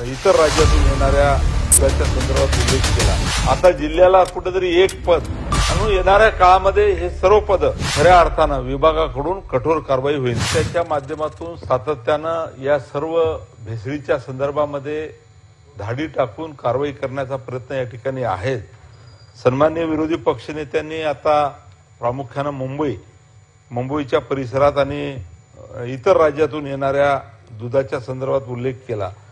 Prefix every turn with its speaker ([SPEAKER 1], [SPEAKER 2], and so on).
[SPEAKER 1] इतर राज्यातून येणाऱ्या दुधाच्या संदर्भात उल्लेख केला। आता जिल्ह्याला कुठेतरी एक पद म्हणून येणाऱ्या काळामध्ये हे सर्व पद खऱ्या अर्थानं विभागाकडून कठोर कारवाई होईल। त्याच्या माध्यमातून सातत्यानं या सर्व भेसळीच्या संदर्भामध्ये धाडी टाकून कारवाई करण्याचा प्रयत्न या ठिकाणी आहे। सन्माननीय विरोधी पक्षनेत्यांनी आता प्रामुख्यानं मुंबईच्या परिसरात आणि इतर राज्यातून येणाऱ्या दुधाच्या संदर्भात उल्लेख केला।